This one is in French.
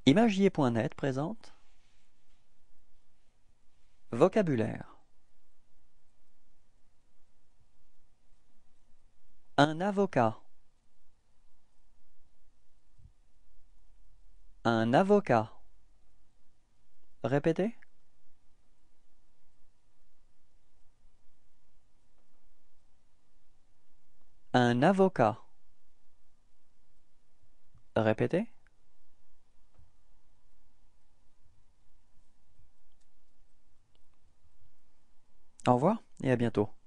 Imagier.net présente Vocabulaire. Un avocat. Un avocat. Répétez. Un avocat. Répétez. Au revoir et à bientôt.